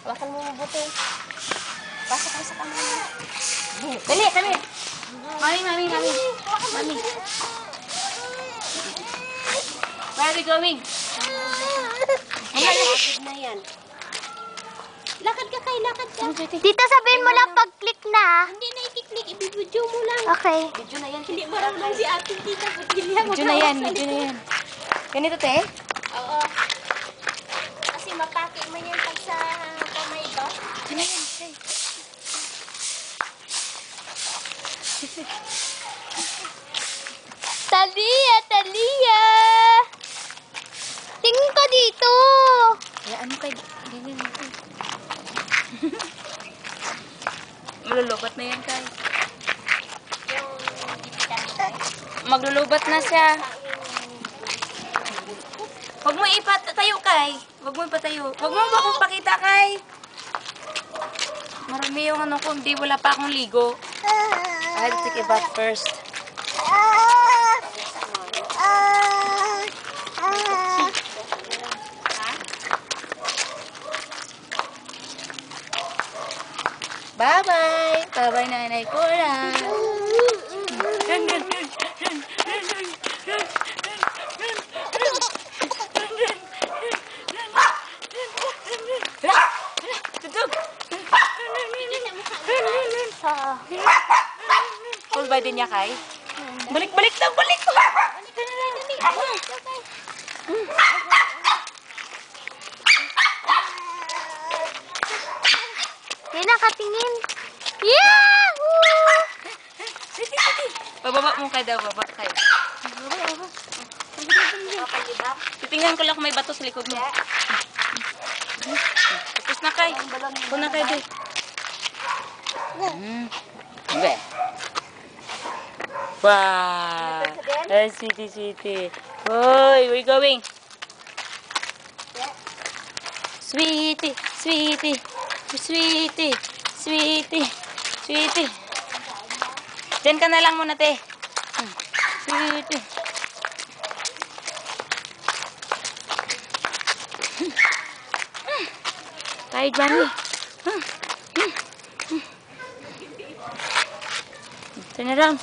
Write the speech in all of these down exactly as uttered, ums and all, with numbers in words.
Hawakan mo mabuti. Pasok mo sa kamay. Dali, kami. Mami, mami, mami. Mami. Where are we going? Lakad na yan. Lakad ka kay, lakad ka. Tita, sabihin mo lang pag-click na. Hindi na i-click, i-video mo lang. Okay. Video na yan. Hindi marunong si ating tita. Video na yan, video na yan. Ganito, te? Oo. Kasi mapake mo yan pag sa kamay ko. Video na yan, te. Talia, Talia! Tingin ka dito! Hayaan mo kay... Ganyan mo kay... Malulubat na yan, kay. Maglulubat na siya. Huwag mo ipatayo, kay. Huwag mo ipatayo. Huwag mo ba akong pakita, kay. Marami yung ano ko, hindi wala pa akong ligo. I had to take a bath first. Bye-bye! Bye-bye, nanay ko na. Full body niya, kay? Balik-balik daw, balik! Hindi nakatingin. Yahoo! Siti, siti! Bababa mo kay daw, baba kay. Titingnan ko lang kung may bato sa likod mo. Tapos na, kay. Tapos na, kay, doy. Hmm. Be. Wow! Ay, sweetie, sweetie. Hoy, where you going? Sweetie, sweetie, sweetie, sweetie, sweetie. Diyan ka na lang muna, te. Hmm. Sweetie. Hmm. Hmm. Tired, mami. Hmm. Hmm. Hmm. Turn around.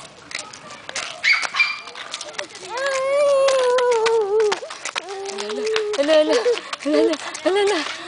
Ala, ala, ala, ala, ala, ala.